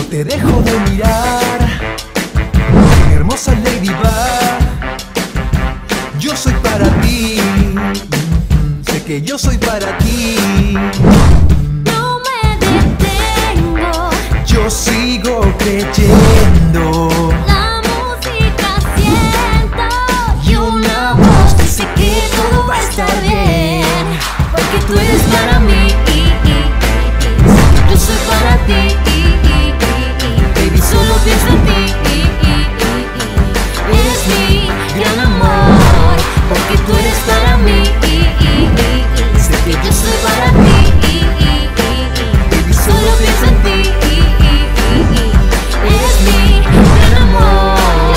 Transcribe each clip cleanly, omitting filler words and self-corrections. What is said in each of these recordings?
te dejo de mirar, mi hermosa Ladybug. Yo soy para ti, sé que yo soy para ti. No me detengo, Yo sigo creyendo. la música siento Y una voz dice que todo va a está estar bien, bien. porque tú eres para mí. Yo soy para ti, baby, solo pienso en ti. Eres mi gran amor, porque tú eres para mí. Sé que yo soy para ti, baby, solo pienso en ti. Eres mi gran amor.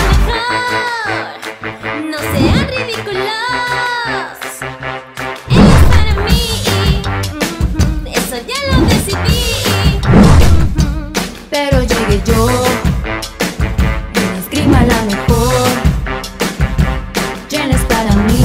Yo soy la mejor, no sean ridículos. Eres para mí, eso ya lo decidí. Pero llegué yo, una esgrima la mejor. Jen es para mí,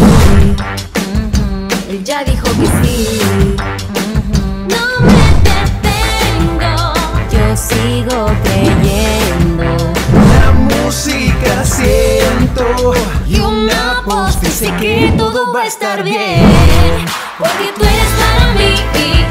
él ya dijo que sí. No me detengo, yo sigo creyendo. La música siento Y una voz dice que todo va a estar bien, porque tú eres para mí.